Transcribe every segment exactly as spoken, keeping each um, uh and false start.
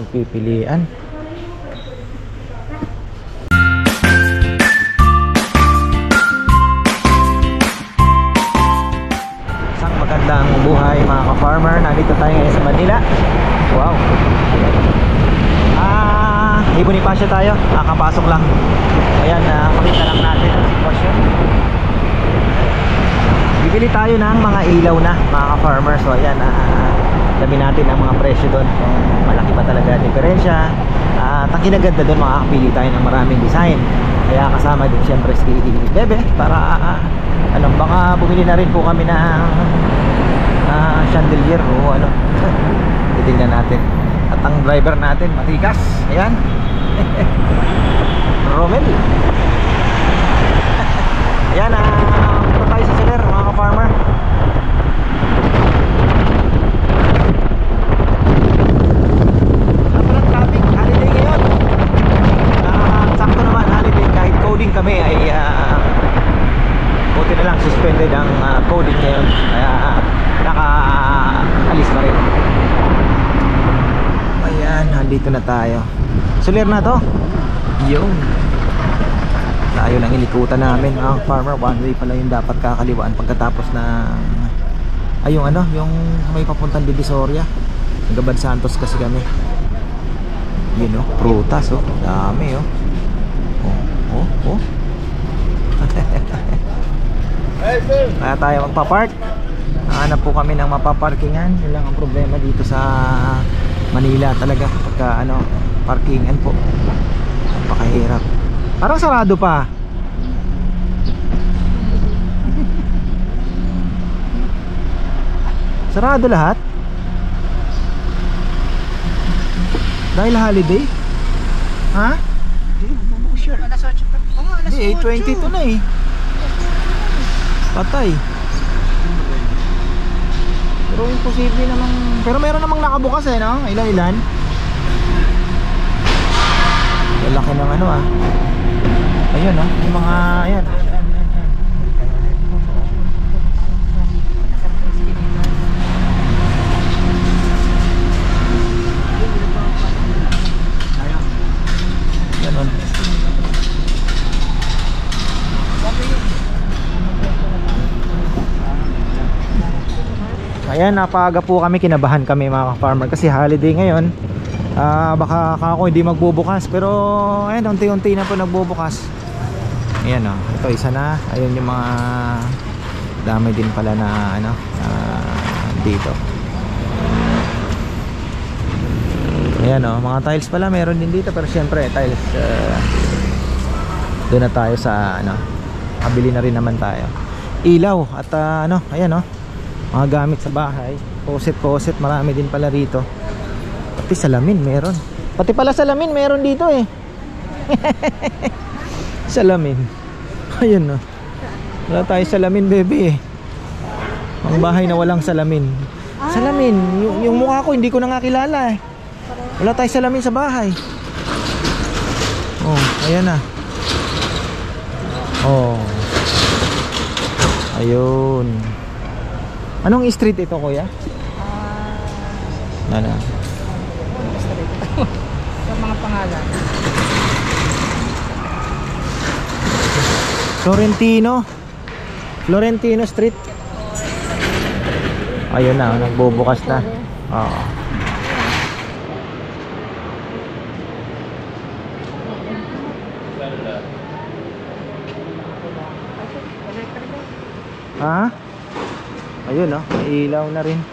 pagpipilian. Isang magandang buhay mga ka-farmer. Nandito tayo ngayon sa Manila. Wow. Ah, Bonifacio tayo. Nakapasok lang. Ayan, uh, pakita lang natin ang sitwasyon. Bibili tayo ng mga ilaw na mga ka-farmer. So ayan, uh, dami natin ang mga presyo doon. Kung malaki pa talaga diferensya. At uh, ang kinaganda doon, makakapili tayo ng maraming design. Kaya kasama din siyempre si Bebe. Para uh, ano, baka bumili na rin po kami ng uh, chandelier o ano. Titingnan natin. At ang driver natin matigas. Ayan. Romel. Ayan, uh, punta tayo sa Soler mga ka-farmer. Napalang traffic, holiday ngayon. uh, Sakto naman holiday, kahit coding kami ay uh, buti na lang suspended ang uh, coding ngayon. Kaya uh, naka-alis pa rin. Ayan, nandito na tayo. Soler na to. Yun. Tayo lang ilikutan namin ang ah, farmer. One way pala yung dapat kakaliwaan pagkatapos na ay yung ano, yung may papuntang Divisoria. Gabad Santos kasi kami. Yun oh, prutas oh. Dami oh. Oh, oh, oh. Kaya tayo magpa-park. Hanap po kami ng mapaparkingan. Yun lang ang problema dito sa Manila talaga pagka ano, parkingan po. Napakahirap. Parang sarado pa. Sarado lahat? Dahil holiday? Ha? Hindi, eight twenty-two na eh. Patay. Pero imposible namang. Pero meron namang nakabukas eh, no? Ilan-ilan? Laki ng ano ah. Ayun oh, yung mga ayan. Ganun. Ayan, napaaga po kami, kinabahan kami mga farmer kasi holiday ngayon. Uh, baka ako hindi magbubukas, pero ayun, unti-unti na po nagbubukas. Ayan o, oh, ito isa na. Ayun yung mga dami din pala na ano uh, dito. Ayan o, oh, mga tiles pala meron din dito. Pero syempre tiles uh, doon na tayo sa ano, kabili na rin naman tayo. Ilaw at uh, ano, ayan o, oh, mga gamit sa bahay. Poset-poset, marami din pala rito. Pati salamin meron. Pati pala salamin meron dito eh. Salamin. Ayun no. Wala tayo salamin, baby eh. Ang bahay na walang salamin. Salamin. Yung, yung mukha ko hindi ko na nga kilala eh. Wala tayo salamin sa bahay. Oh, ayan na. Oh. Ayun. Anong street ito, kuya? Ah. Ano? Sa mga pangalan. Florentino. Florentino Street. Ayun na, nagbubukas na. Oo. Ha? Ayun oh, may ilaw na rin.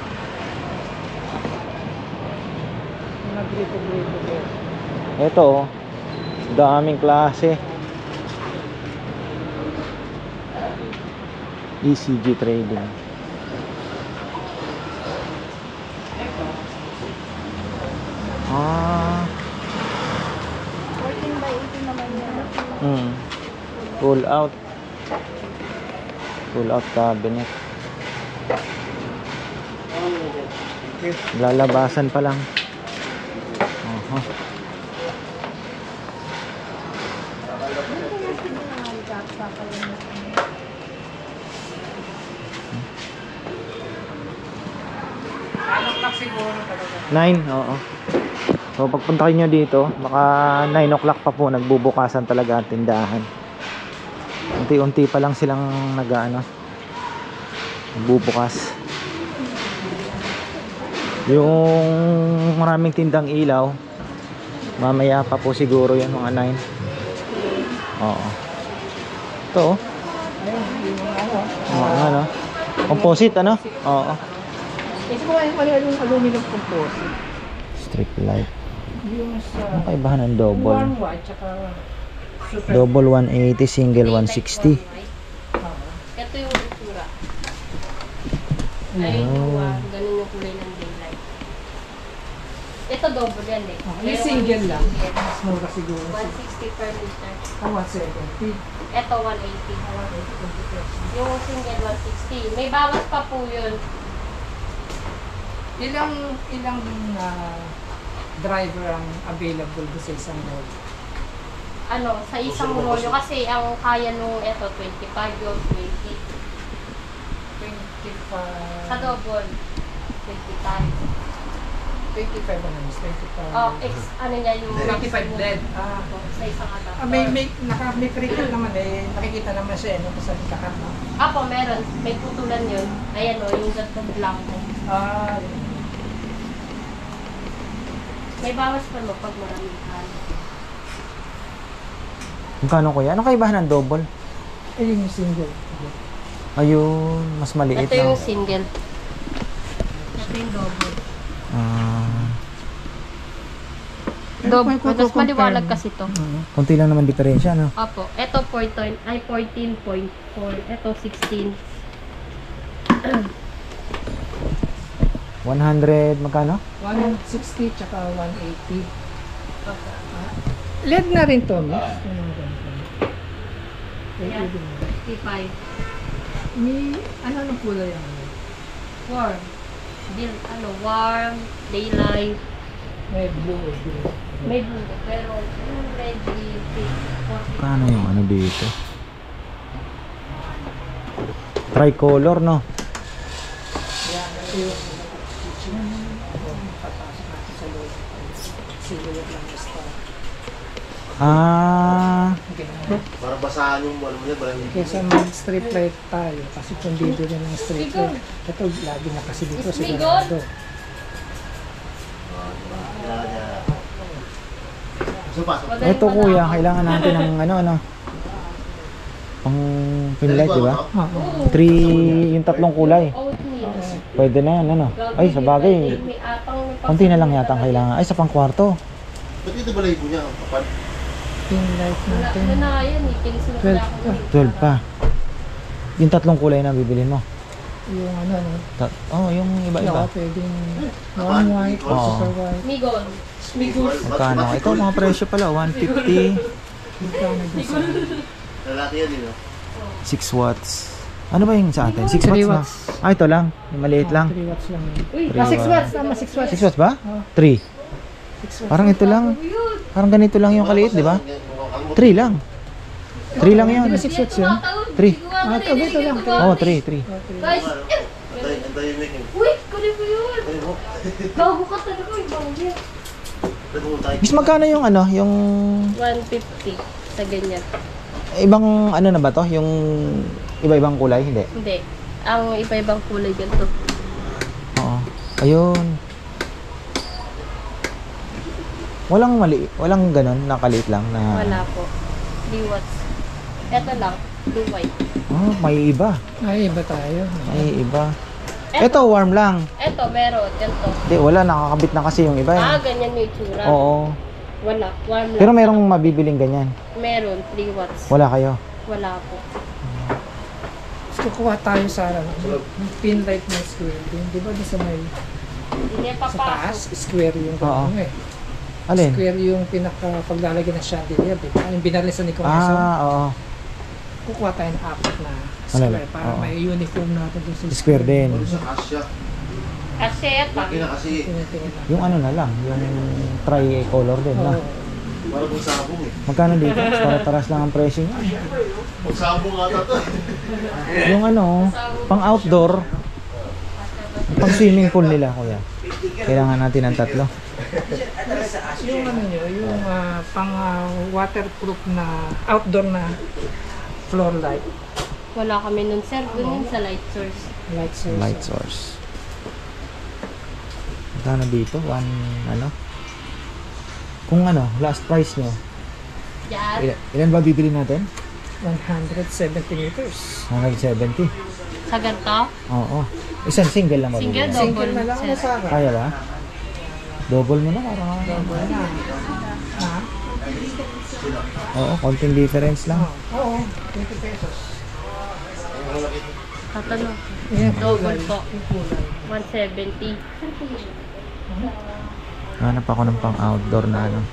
Ito oh, daming klase. E C G Trading. Ah, fourteen by eighteen naman yan. Hmm. Pull out. Pull out cabinet. Lalabasan pa lang. Aha. Nine, oo. So pagpunta nyo dito, baka nine o'clock pa po nagbubukasan talaga ang tindahan. Unti-unti pa lang silang nag-ano, nagbubukas. Yung maraming tindang ilaw, mamaya pa po siguro yan, mga nine. Oo. Ito oh. Oo, ano? Composite ano? Oo. Kasi kung ano yung aluminum composite. Strip light. Yung sa Ang kaibahan ng double. warm white, tsaka super. Double one eighty, single one sixty. Ito yung itsura. Ayun yung uh, ganun yung kulay ng daylight. Ito double yan eh. Oh, yung single lang. Mas mura siguro. one sixty per meter. Ah, one seventy. Ito one eighty. Yung single one sixty. May bawas pa po yun. Ilang, ilang ah, driver ang available doon sa isang road? Ano, sa isang rolyo kasi ang kaya nung ito twenty-five yung twenty. twenty-five. Sa double twenty-five. twenty-five na naman. twenty-five. Oh, ex, ano niya yung twenty-five maximum. lead. Ah, Opo, sa isang adapter. ah, may, may, naka, may cricket naman eh. Nakikita naman siya eh. No, sa kakat. Apo, meron. May putulan yun. Ayan o, yung gatong blanco. Ah, May bawas pa mo pag maraming kan. Magkano kuya? Ano kaibahan ng double? ayun yung single. Ayun, mas maliit Ito lang. yung single. Ito yung double. Ah, Double. Kung- kung- Mas kung maliwalag compare kasi to. mo. konti lang naman diferensya, no? Apo, ito fourteen, ay fourteen point four. Ito sixteen. one hundred, magkano? one sixty tsaka one eighty. Ah, L E D na rin to, miss. Ano ang ganito? Ayan. L E D na. fifty-five. May, ano ang kulay ang Warm. Dil, ano, warm, daylight. may blue, blue. May blue, pero yung red, pink. Magkano yung ano dito? Tricolor, no? Yan, ito yung kitchen. Papasok natin sa loob. Silhouette lang yung star. Ah, Ganun. Para basahan yung ano mo yan, parang Kesa mag-strip light tayo, kasi kung dito rin ang strip light, ito lagi na kasi dito It's me, sigurado. So, pasok. eto kuya, kailangan natin ng ano, ano? Pang pinlight, di ba? Oo. Three, yung tatlong kulay. Oatmeal. Pwede na yan, ano? Ay, sa bagay. May apang, may Konti na lang yata ang kailangan. Ay, sa pang kwarto. Ba't ito balahibo niya? Kapal? Pin light Wala, natin. ano na yan eh. Kinisunod twelve na ako. pa. eh. twelve pa. Yung tatlong kulay na bibilin mo. Yung ano, no? Ta- oh, yung iba-iba. Yeah, pwedeng one white, Oo. super white. Migon. Magkano? Ito, mga presyo pala. one fifty, Magkano din sa Lalaki yan, yun, no? six watts. Ano ba yung sa atin? six Three watts na? Ah, ito lang. Yung maliit lang. three watts lang yun. Uy, Three Ah, six watts. watts. Tama, six watts. six watts ba? Oh, three. six watts. Parang ito lang. Parang ganito lang yung kaliit, di ba? three lang. three lang yun. Di ba six watts yun? three. Ah, ito, ito lang. Oh, three, three. Oh, three. Guys, Antay, antay yung making. uy, kunin mo yun. Ay, mo. Bago ka talaga, ibang yan. Nagumutay. Miss, magkano yung ano? Yung one fifty sa ganyan. ibang ano na ba to? Yung iba-ibang kulay? Hindi. Hindi. Ang iba-ibang kulay ganito. Oo. Ayun. Walang mali, walang ganun, nakaliit lang na. Wala po. three watts. Ito lang, blue white. Oh, may iba. Ay, iba tayo. May iba. Ito warm lang. Ito, meron. Ganito. Hindi, wala, nakakabit na kasi yung iba. Ah, Eh. ganyan yung itsura. Oo. Wala. Warm lang. Pero merong mabibiling ganyan. Meron, three watts. Wala kayo. Wala po. Gusto kuha tayo sa ano, yung pin light ng square. Yung, di ba di sa may Hindi niya sa taas, papasok. square yung Oo. ano eh. Alin? Square yung pinaka paglalagay ng chandelier, di ba? Yung binalisan ni Corazon. Ah, oo. Kukuha tayo ng apat na Ano square lang? para Oo. may uniform natin dun sa Square din. Ano sa kasya? Kasi ito. Laki na kasi. Tinitingin natin. Yung ano na lang, yung tri-color din, Oo. no? Parang kung sabong eh. Magkano dito? Para-taras lang ang presyo niya. Kung sabong ata to eh. Yung ano, pang outdoor, pang swimming pool nila, kuya. Kailangan natin ng tatlo. Yung ano nyo, yung ah, pang ah, waterproof na outdoor na floor light. Wala kami nun, sir. Doon yun sa light source. Light source. Light source. Magkano dito? One, ano? Kung ano, last price nyo, Diyan. ilan, ilan ba bibili natin? one hundred seventy meters. one seventy. Sa ganito, Oo. Isang single lang mabibili. single, Single double, na lang sir. na Sarah. Kaya ba? Double mo na parang ano. Double na. Ha? Oo, konting difference lang. Oo, oo, twenty pesos. Tatanong. Yeah, Double kulay. po. Yung kulay. one seventy. Hanap ako ng pang outdoor na ano.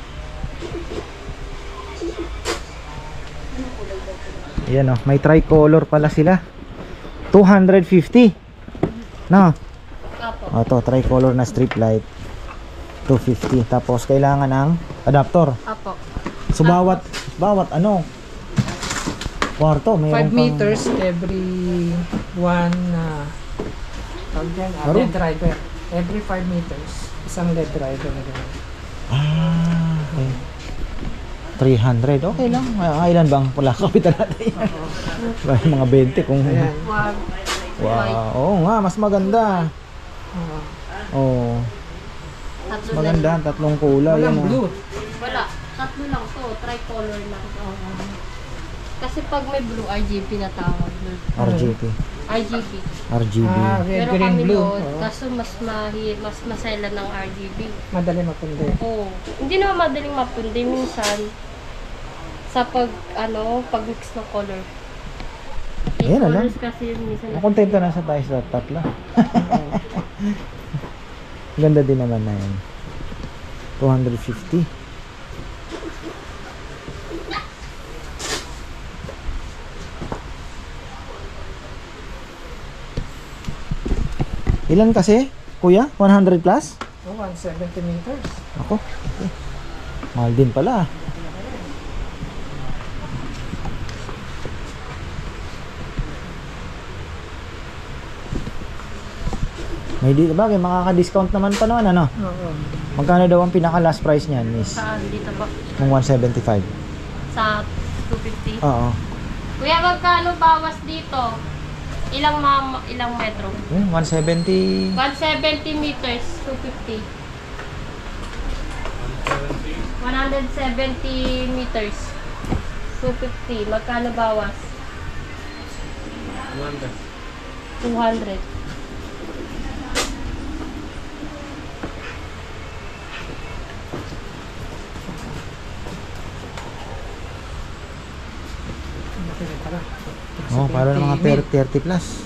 Ayan o, may tricolor pala sila. two fifty. No? Apo. O to, tricolor na strip light. two fifty. Tapos kailangan ng adapter. Apo. So bawat bawat ano kwarto mayroon five pang meters every one uh, tawag dyan, ah, Aro? L E D driver. Every five meters, isang L E D driver na gano'n. Ah, okay. three hundred. Okay lang. Ah, ilan bang pula kapital natin yan? Baka mga twenty kung Ayan. One. wow. Oo nga, mas maganda. Oo. Oo. Tatlo Mas maganda, lang. tatlong kulay. Walang Yan, ah. blue. Wala. Tatlo lang to. Tricolor lang. Kasi pag may blue, R G B na tawag. R G B. R G B. R G B. Ah, red, Pero green, kami blue. doon, Oo. kaso mas mahi, mas masela ng R G B. Madali mapundi. Oo. Hindi naman madaling mapundi minsan sa pag, ano, pag-mix ng color. Eight Ayan, ano? colors kasi yun minsan. Nakontento na sa tayo sa tatlo. Ganda din naman na yun. two fifty. Ilan kasi? Kuya? one hundred plus? Oh, one seventy meters. Ako? Okay. Mahal din pala. May di ba? Makaka-discount naman pa naman ano? Oo. Magkano daw ang pinaka last price niyan, miss? Saan? Dito po. Kung one seventy-five. Sa two fifty. Oo. Kuya, magkano bawas dito? Ilang ma ilang metro? Hmm, one seventy. one seventy meters, two fifty. one seventy meters, two fifty. Magkano bawas? two hundred. Matindi pala. Oh, para ng mga thirty plus.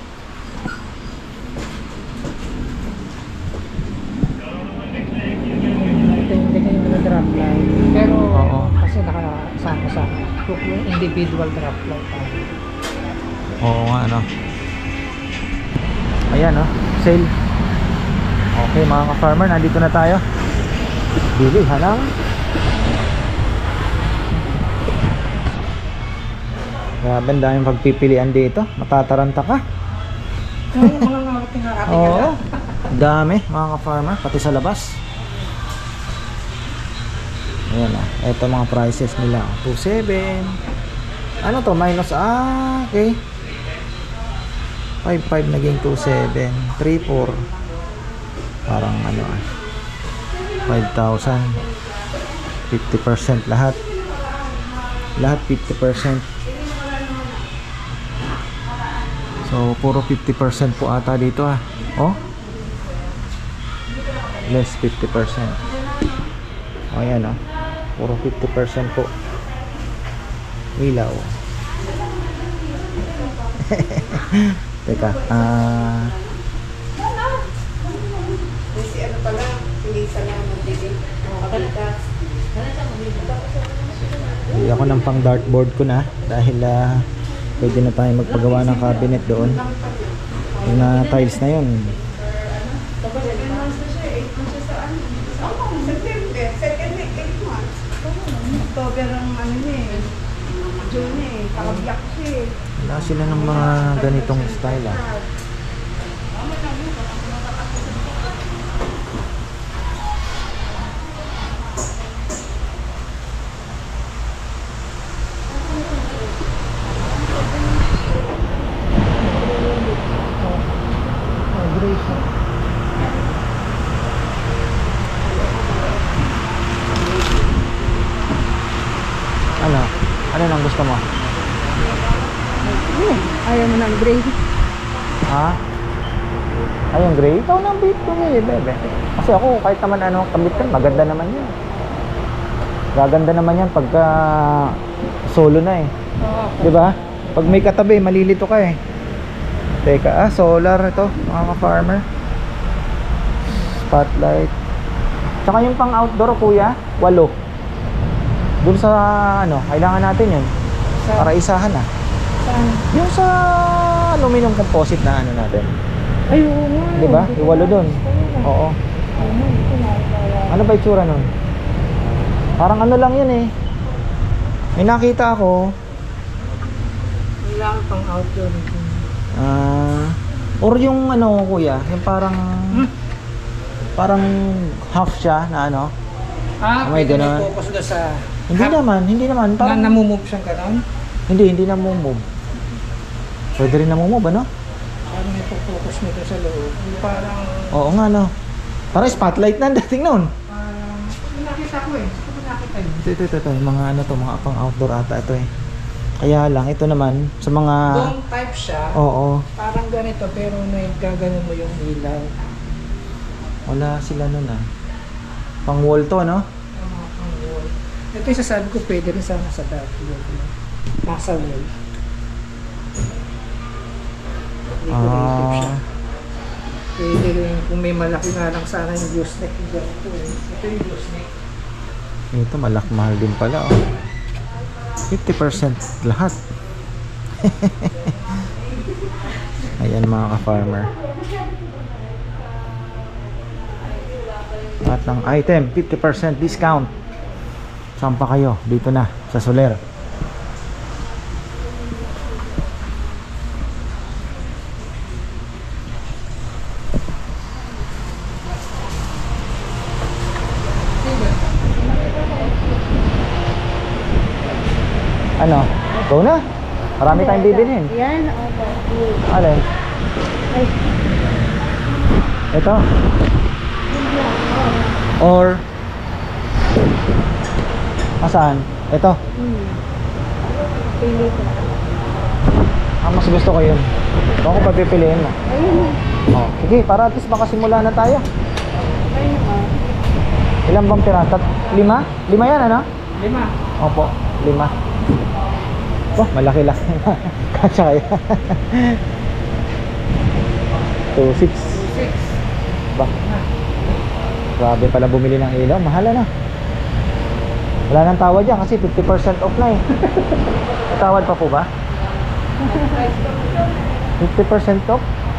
Ito yung ganyan yung mga drop light. Pero Oo. kasi nakasama sa yung individual drop light. Oo nga, ano. Ayan, oh. Sale. Okay, mga ka-farmer, nandito na tayo. Bili, halang. Grabe, ang daming pagpipilian dito. Matataranta ka. Yung mga ngarating nga ating Oo. Dami, mga ka-farmer, pati sa labas. Ayan, oh. Ito mga prices nila. two seven. Ano to? Minus, ah, okay. five five naging two seven. three four. Parang ano ah. five thousand. fifty percent lahat. Lahat fifty percent. So, puro fifty percent po ata dito ah. Oh. Less fifty percent. O, ayan oh. Puro fifty percent po. Ilaw. Teka, ah... Kasi ano pala, hindi sa lang magdidig. Kabigas. Bili ako ng pang dartboard ko na dahil ah, pwede na tayo magpagawa ng cabinet doon. Yung na tiles na yun. September, second week, eight months. October ang ano niya eh. June eh, kakabiyak siya eh. Wala sila ng mga ganitong style ah. Ano? Ano nang gusto mo? Eh, ayaw mo ng gray. Ha? Ay, yung gray? Ikaw nang bait ko eh, bebe. Kasi ako, kahit naman ano, kabit ka, maganda naman yan. Gaganda naman yan pagka solo na eh. Oo. Di ba? Pag may katabi, malilito ka eh. Teka, ah, solar ito, mga ka-farmer. Spotlight. Tsaka yung pang outdoor, kuya, walo. Doon sa, ano, kailangan natin yun. Sa- Para isahan ah. Saan? Yung sa aluminum composite na ano natin. Ay, oo nga. Di ba? Yung walo doon. Oo. Ano, ito na. Ano ba itsura nun? Parang ano lang yun eh. May nakita ako. Kailangan pang outdoor. Ah, or yung ano kuya, yung parang parang half siya na ano. Ah, Oh my pwede God. may focus doon sa... Hindi naman, hindi naman Na, parang namumove siyang gano'n? hindi hindi na move. Pwede rin na move ano? Parang may focus mo doon sa loob. Yung Parang... Oo nga no. Parang spotlight na ang dating noon. Parang... Yung nakita ko eh. Saan ko nakita yun? Ito, ito, ito, ito, yung mga ano to, mga pang outdoor ata ito eh. Kaya lang ito naman sa mga Doon type siya. oo, Parang ganito pero nagkaganon mo yung ilaw. wala sila nun ah. Pang wall to no? Tama pang wall. Ito yung sasabi ko pwede rin sana sa dark wall. Nasa wall. Decorative siya. Ah, Pwede rin kung may malaki nga lang sana yung glue stick. Yung ganito eh. Ito yung glue stick. ito malak mahal din pala oh. fifty percent lahat. Ayan mga ka-farmer. Lahat ng item fifty percent discount. Saan pa kayo? Dito na sa Soler. Ano? Go na. Marami tayong bibilhin. Yan, opo. Alin? Ay, Ito. Or Asaan? Ito. hmm. Pili ko. Ah, mas gusto ko yun. Ito ako papipiliin mo. Ayun. Oh, sige, para at least makasimula na tayo. Ayun ah. Ilan bang piraso? Lima? Lima yan, ano? Lima. Opo, lima. Oh, malaki-laki na. Kasya kaya. two six. Six. Ba? Grabe pala bumili ng ilaw. Mahal na. Wala nang tawad yan kasi fifty percent off na eh. May tawad pa po ba? fifty percent off?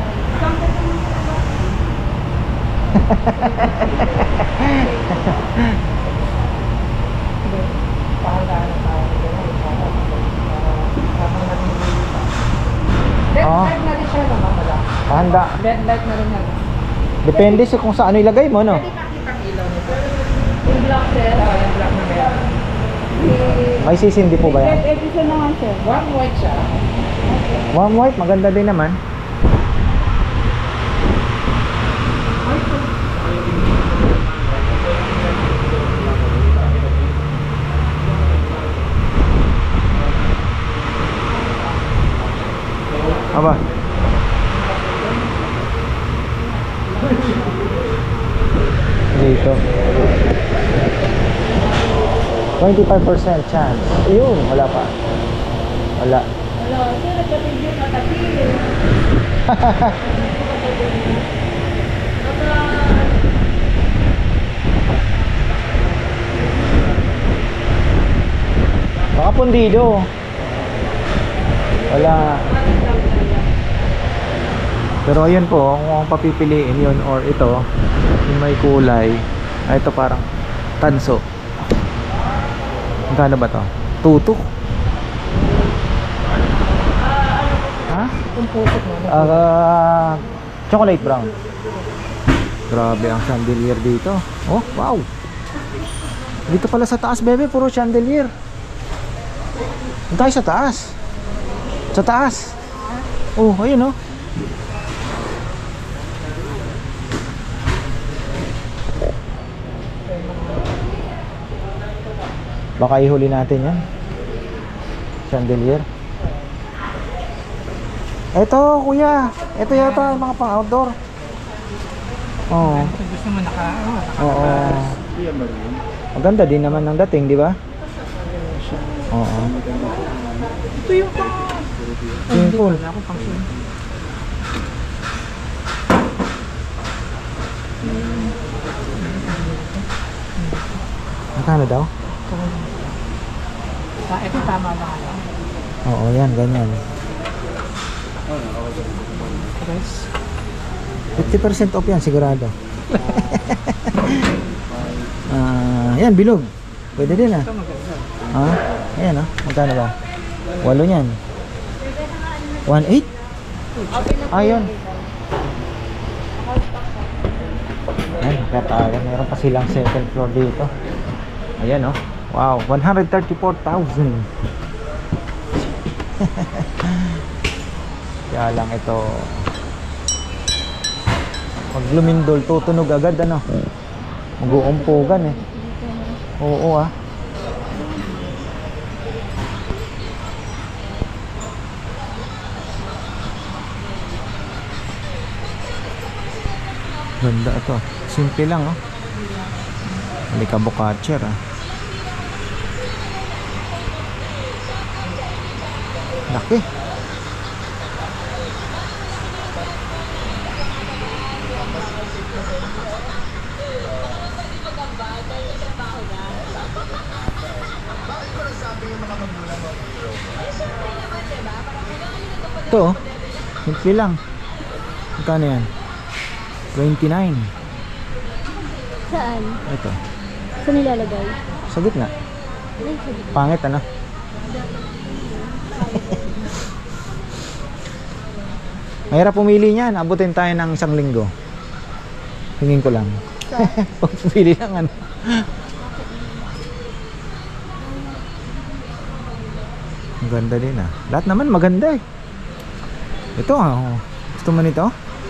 Red Oo. light na rin siya naman wala. Handa. Red light na rin yan. Depende sa kung sa ano ilagay mo, no? Pwede makita ang ilaw nito. Yung black sir. Ito, yung black na meron. May sisindi po ba yan? episode naman siya. One white siya. Warm white, maganda din naman. Aba. Dito. twenty-five percent chance. Ayun, wala pa. Wala. Wala, sir, nagpatindi yung katapil. Baka pundido. Wala. Pero ayun po, kung ang papipiliin yun or ito, yung may kulay, ay ito parang tanso. Magkano ba to? Tutok. Ha? Kung putok mo. Ah, chocolate brown. Grabe ang chandelier dito. Oh, wow. Dito pala sa taas, bebe, puro chandelier. Doon tayo sa taas. Sa taas. Oh, ayun oh. Baka ihuli natin yan. Chandelier. Ito, kuya. Ito yata yung mga pang-outdoor. Oo. Kung gusto mo naka, oh, naka Oo. Maganda din naman ng dating, di ba? Oo. ito yung pang... Swimming pool. Wala akong pang swimming. Magkano daw? Ah, ito tama lang ano. Oo, yan, ganyan. Price. fifty percent off yan, sigurado. Ah, yan, bilog. Pwede din ah. Ito maganda. Ha? Ayan ah, magkano ba? Walo niyan. one eight? Ayun. Ayan, katawa. Meron pa silang second floor dito. Ayan oh. Wow, one hundred thirty-four thousand. Kaya lang ito, pag lumindol, tutunog agad ano. Mag-uumpugan eh. Oo ah. Ganda ito. Simple lang oh. Alikabok catcher ah. Laki. Ito oh. Simple lang. Magkano yan? twenty-nine. Saan? Ito. Saan nilalagay? Sa gitna. Pangit ano? Mahirap pumili niyan. Abutin tayo ng isang linggo. Hingin ko lang. Pag pumili lang ano. Ang ganda din ah. Lahat naman maganda eh. Ito ah. Oh. Gusto mo nito?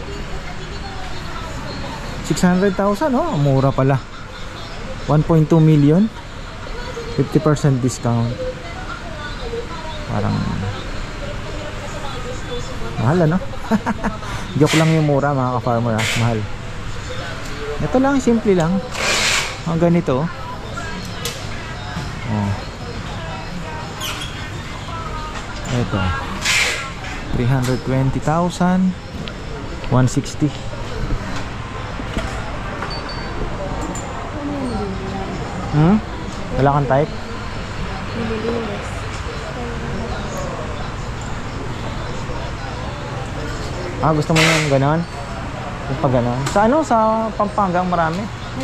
six hundred thousand oh. Mura pala. one point two million. fifty percent discount. Parang mahal ano? Joke lang yung mura mga ka-farmer ah. Mahal. Ito lang, simple lang. Ang ganito oh. Ito three hundred twenty thousand. one sixty. Hmm? Wala kang type? Nililinis. Ah, gusto mo yung ganon? Yung pag ganon? Sa ano? Sa Pampanga marami?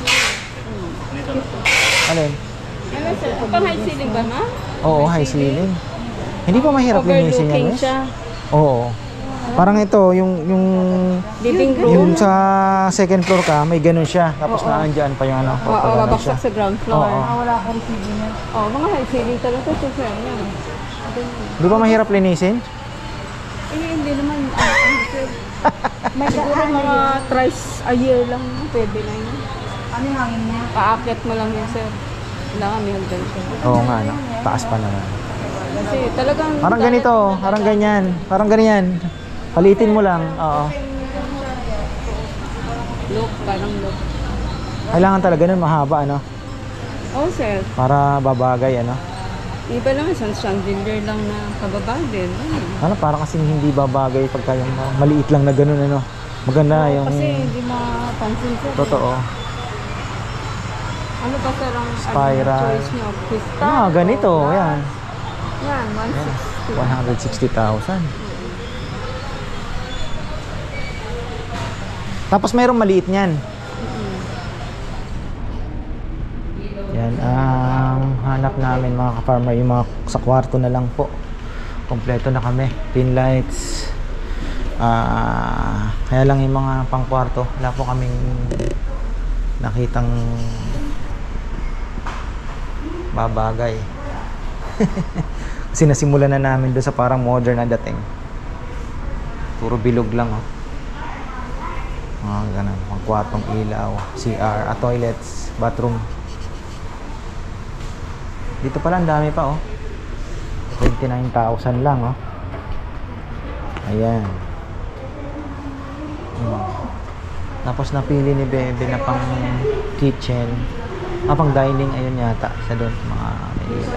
Alin? Ano sir? Pang high ceiling ba ma? Oo, high ceiling. Hindi pa mahirap linisin yan, Overlooking Miss? siya. Oo. Parang ito, yung yung Living room. yung sa second floor ka, may ganun siya. Tapos naandyan pa yung ano. Oo, pag ganun babaksak siya. sa ground floor. Oo. Ah, wala akong receiving yan. Oo, mga high ceiling talaga ito sir. Yan. Di ba mahirap linisin? Eh, hindi naman. ah, ano, sir. May siguro mga thrice a year lang. Pwede na yun. Ano yung hangin niya? Paakyat mo lang yun sir. Kailangan may hagdan siya. Oo nga, no? Taas pa naman. Kasi talagang... Parang ganito, parang ganyan. Parang ganyan. Palitin mo lang. Oo. Look, parang look. Kailangan talaga nun mahaba, ano? Oo sir. Para babagay, ano? Iba lang, isang chandelier lang na kababa din. Ano? Ano, parang kasing hindi babagay pagka yung maliit lang na ganun, ano? Maganda Oo, yung... Kasi hindi mapansin sir. Totoo. Ano ba sir ang Spiral. ano, choice nyo? Crystal? Ah, ganito, o yan. Yan, one sixty. one hundred sixty thousand. Tapos mayroong maliit niyan. Yan ang hanap namin mga ka-farmer, yung mga sa kwarto na lang po. Kompleto na kami. Pin lights. Ah, kaya lang yung mga pang-kwarto, wala po kaming nakitang babagay. Kasi nasimulan na namin doon sa parang modern na dating. Puro bilog lang oh. Mga ganun, mga kwartong ilaw, C R, at toilets, bathroom. Dito pala ang dami pa oh. twenty-nine thousand lang, oh. Ayan. Hmm. Tapos napili ni Bebe na pang kitchen, ah, pang dining, ayun yata sa doon mga Manila.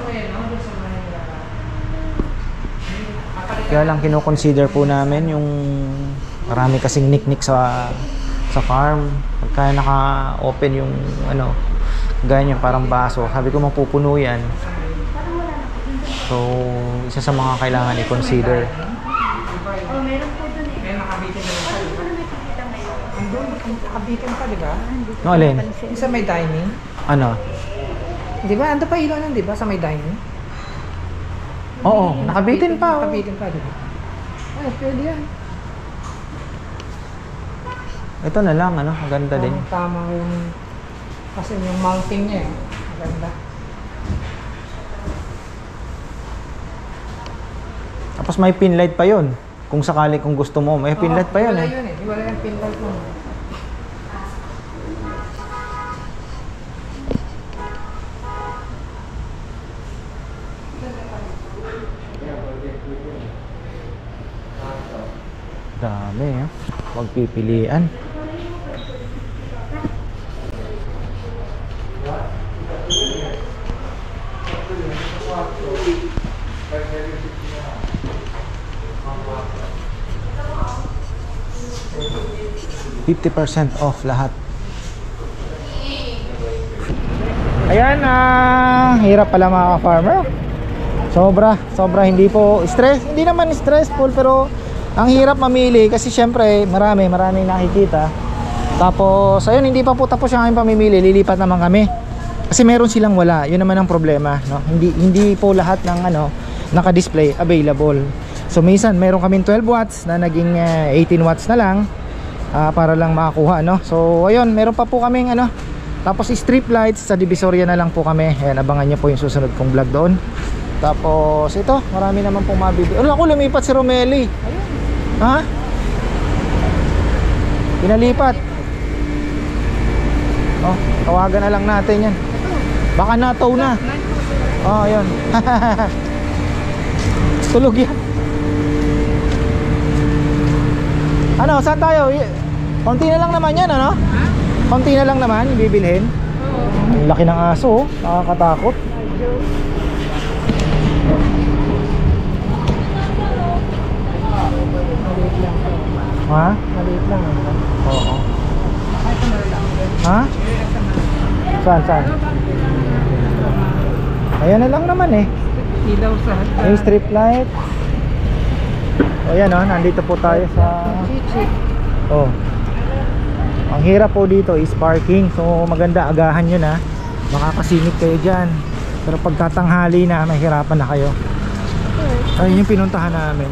Kaya lang kino-consider po namin yung marami kasing niknik sa sa farm. Pagka naka-open yung ano, ganyan parang baso, sabi ko mapupuno yan. So, isa sa mga kailangan i-consider. Oh, meron po dun eh. May nakabitin na rin. Ano may pakita ngayon? Andun, nakabitin pa, di ba? No, alin? Yung sa may dining. Ano? Di ba? Ando pa ilaw nun, di ba? Sa may dining. Oo, nakabitin pa. Oh. Nakabitin pa, di ba? Ay, pwede yan. Ito na lang, ano, maganda din. Tama yung... Kasi yung mounting niya eh. Maganda. Tapos may pin light pa yun. Kung sakali kung gusto mo, may pin light pa yun. Wala Eh. yun eh. Wala yung pin light mo. Dami, eh. Magpipilian. fifty percent off lahat. Ayan, ah, hirap pala mga ka-farmer. Sobra, sobra hindi po stress, hindi naman stressful pero ang hirap mamili kasi syempre marami, maraming nakikita. Tapos ayun, hindi pa po tapos yung aming pamimili, lilipat naman kami. Kasi meron silang wala, yun naman ang problema, no? Hindi hindi po lahat ng ano naka-display available. So minsan meron kaming twelve watts na naging uh, eighteen watts na lang. Uh, para lang makakuha, no? So ayun, meron pa po kaming ano, tapos strip lights sa Divisoria na lang po kami. Ayan, abangan nyo po yung susunod kong vlog doon. Tapos ito, marami naman pong mabibili. Ano ako, lumipat si Romeli. Ha? Pinalipat. Oh, tawagan na lang natin yan. Baka nataw na. Oh, ayun. Tulog yan. Ano, saan tayo? Konti na lang naman yan, ano? Konti na lang naman, bibilhin. Ang laki ng aso, oh. Nakakatakot. Ha? Maliit lang. Oo. Ha? Saan, saan? Ayan na lang naman eh. Ilaw sa... Yung strip light. O yan, oh, nandito po tayo sa... Oh. Ang hirap po dito is parking. So maganda, agahan nyo na. Makakasingit kayo dyan. Pero pagkatanghali na, mahirapan na kayo. Ayun yung pinuntahan namin.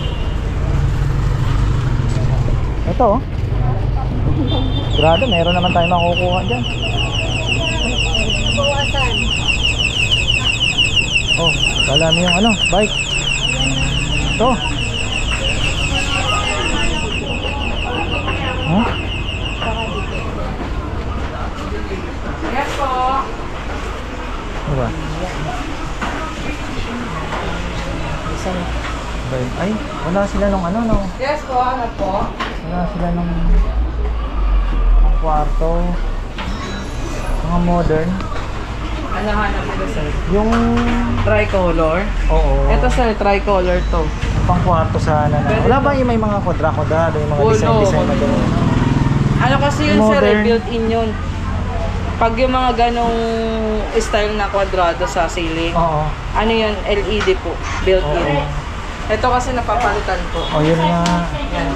Ito, oh. Grado, meron naman tayo makukuha dyan. Oh, wala mo yung ano, bike. Ito. Huh? Yes po. Ano ba? Ay, wala sila nung ano, no? Yes po, ano po? Wala sila nung ang kwarto. Mga modern. Ano hanap nila sir? Yung... Tricolor? Oo. Ito sir, tricolor to. Pang kwarto sana na. Wala ba yung may mga kwadra-kwadra, yung mga Wala, design-design na wala. doon? Ano kasi yun sir, Modern. eh, built-in yun. Pag yung mga ganong style na kwadrado sa ceiling, Oo. ano yun, L E D po, built-in. Oo. Ito kasi napapalitan po. O yun nga. Yan.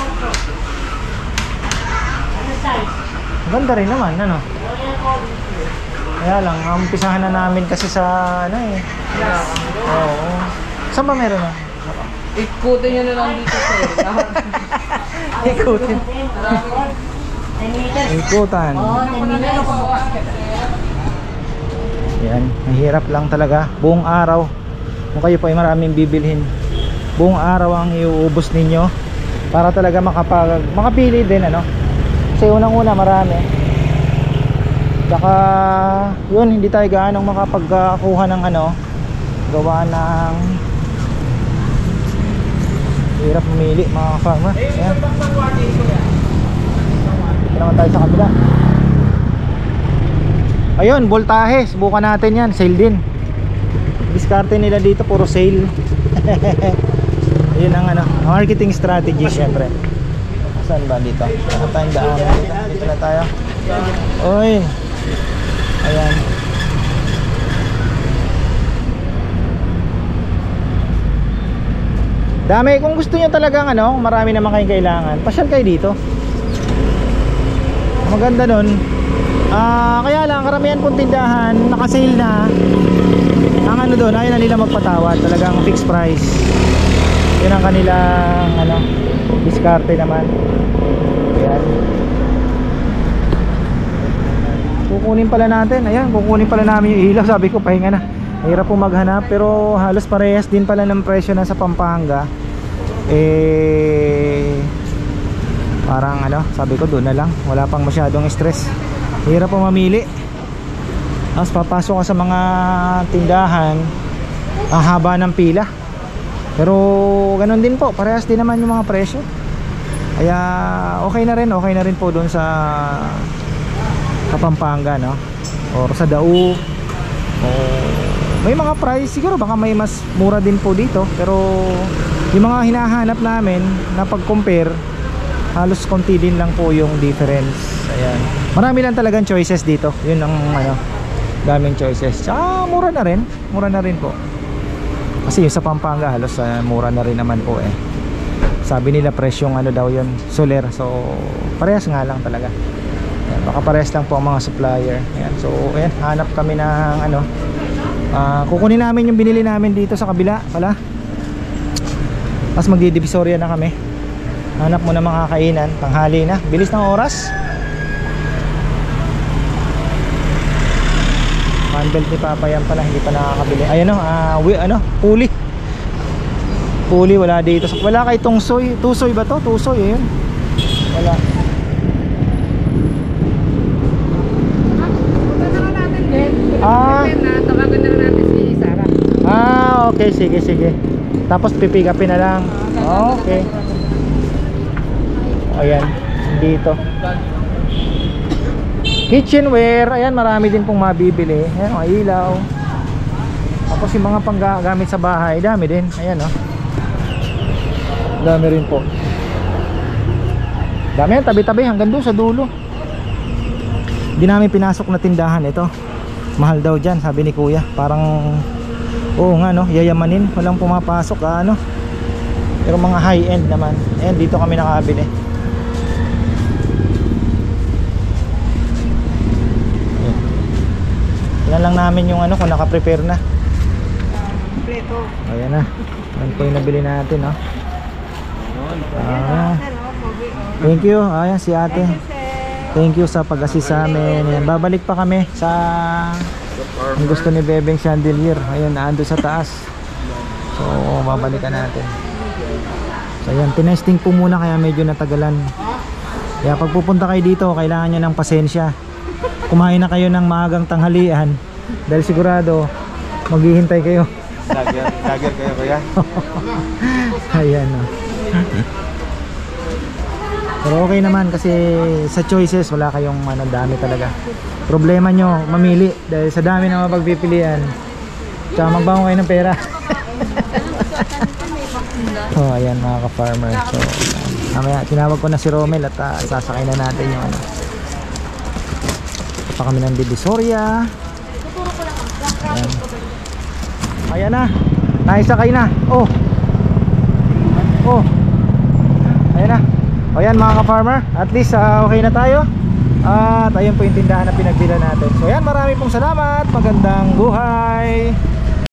Ganda rin naman, ano? Kaya lang, umpisahan na namin kasi sa ano eh. Oo. Saan ba meron na? Ikutin nyo na lang dito sir. Lahat. Ikutin. Ikutan. Yan, mahirap lang talaga. Buong araw, kung kayo po ay maraming bibilhin, buong araw ang iuubos ninyo para talaga makapag, makapili din, ano? Kasi unang-una marami. Saka, yun, hindi tayo gaanong makapagkuha ng ano, gawa ng hirap mamili mga farmer. Ayan. Ito naman tayo sa kabila. Ayun, voltahe, subukan natin yan, sale din. Diskarte nila dito, puro sale. Yun ang ano, marketing strategy syempre. Saan ba dito? Saan tayong daan? Dito, dito na tayo. Oy. Ayan. Dami, kung gusto nyo talagang ano, marami naman kayong kailangan, pasyal kayo dito. Maganda nun. Ah, kaya lang karamihan pong tindahan naka-sale na. Ang ano doon, ayaw na nila magpatawad, talagang fixed price. Yun ang kanilang ano, diskarte naman. Ayan. Kukunin pala natin. Ayan, kukunin pala namin yung ilaw. Sabi ko, pahinga na. Mahirap po maghanap, pero halos parehas din pala ng presyo na sa Pampanga. Eh, parang ano, sabi ko doon na lang. Wala pang masyadong stress. Hirap po mamili. Tapos papasok ka sa mga tindahan, ang haba ng pila. Pero ganun din po, parehas din naman yung mga presyo. Kaya okay na rin, okay na rin po doon sa Pampanga, no? Or sa Dao. O may mga price siguro, baka may mas mura din po dito. Pero yung mga hinahanap namin na pag-compare, halos konti din lang po yung difference. Ayan. Marami lang talagang choices dito. Yun ang ano, daming choices. Tsaka mura na rin. Mura na rin po. Kasi yung sa Pampanga halos uh, mura na rin naman po eh. Sabi nila presyong ano daw yun, soler. So parehas nga lang talaga. Ayan, baka parehas lang po ang mga supplier. Ayan. So ayan, hanap kami ng ano, uh, kukunin namin yung binili namin dito sa kabila pala. Tapos magdidivisorya na kami. Hanap mo na mga kainan, tanghali na. Bilis ng oras. Handbelt ni Papa yan pala, hindi pa nakakabili. Ayan o, uh, ano, puli. Puli, wala dito. Wala kay Tungsoy. Tusoy ba to? Tusoy, ayun. Wala. Ah, tawagan na natin si Sarah. ah, okay, sige, sige. Tapos pipick upin na lang. Okay. Ayan, dito. Kitchenware, ayan, marami din pong mabibili. Ayan, mga ilaw. Tapos yung mga panggamit sa bahay, dami din. Ayan, oh. Dami rin po. Dami yan, tabi-tabi hanggang doon sa dulo. Hindi namin pinasok na tindahan ito. Mahal daw dyan, sabi ni Kuya. Parang, oo nga, no, yayamanin. Walang pumapasok, ah, ano. Pero mga high-end naman. Ayan, dito kami nakabili. Yan lang namin yung ano, kung naka-prepare na. Preto. Ayan na. Yan po yung nabili natin, no. Ah, thank you. Ayan si ate. Thank you sa pag-assist sa amin. Ayan, babalik pa kami sa ang gusto ni Bebeng chandelier. Ayun, naando sa taas. So, babalikan natin. So, ayan, tinesting po muna kaya medyo natagalan. Kaya pag pupunta kayo dito, kailangan nyo ng pasensya. Kumain na kayo ng maagang tanghalian dahil sigurado maghihintay kayo. Lager, lager kayo kuya. Ayan, no. Pero okay naman kasi sa choices wala kayong ano, dami talaga. Problema nyo mamili dahil sa dami na mapagpipilian. Tsaka magbango kayo ng pera. Oh, ayan mga ka-farmer. So, mamaya tinawag ko na si Romel at uh, sasakay na natin yung ano. Pa kami ng Divisoria. Ayan. Ayan na. Naisakay na. Oh. Oh. Ayan na. O yan mga ka-farmer, at least uh, okay na tayo. At ayun po yung tindahan na pinagbila natin. So yan, marami pong salamat. Magandang buhay.